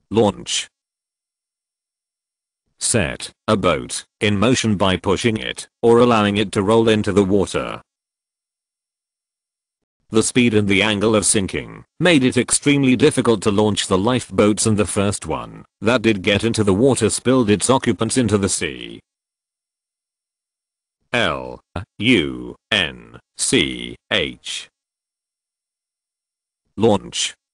Launch. Set a boat in motion by pushing it or allowing it to roll into the water. The speed and the angle of sinking made it extremely difficult to launch the lifeboats, and the first one that did get into the water spilled its occupants into the sea. L-U-N-C-H. Launch.